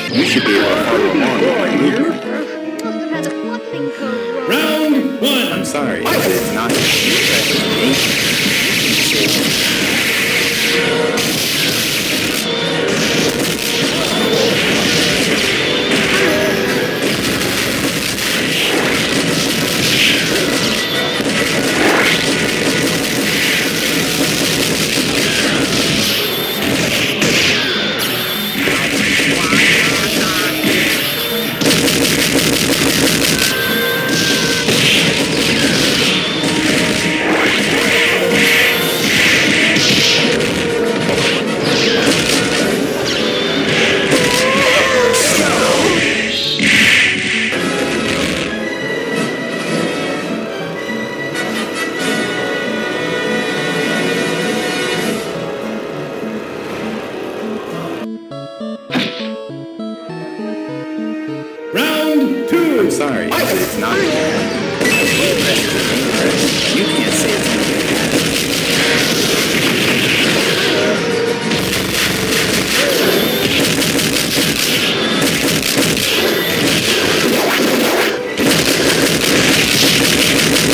You should be able to follow along with my movement. Round one. I'm sorry, but it's not me. Round two. I'm sorry, but it's not me. You can't say it's me.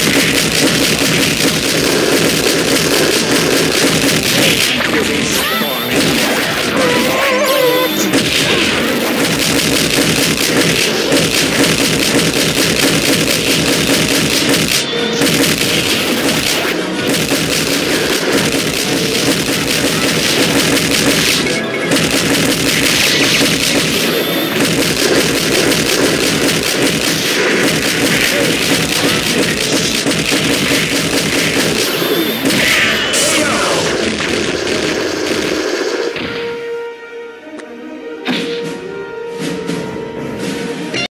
Using